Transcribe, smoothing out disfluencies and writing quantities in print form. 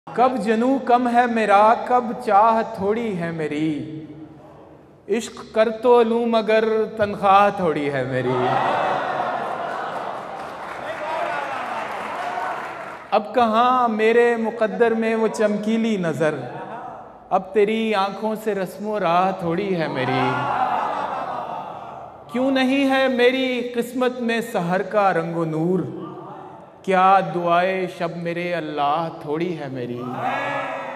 कब जनू कम है मेरा, कब चाह थोड़ी है मेरी, इश्क कर तो लूं मगर तनख्वाह थोड़ी है मेरी। अब कहाँ मेरे मुकद्दर में वो चमकीली नज़र, अब तेरी आंखों से रस्मो राह थोड़ी है मेरी। क्यों नहीं है मेरी किस्मत में सहर का रंगो नूर, क्या दुआए शब मेरे अल्लाह थोड़ी है मेरी।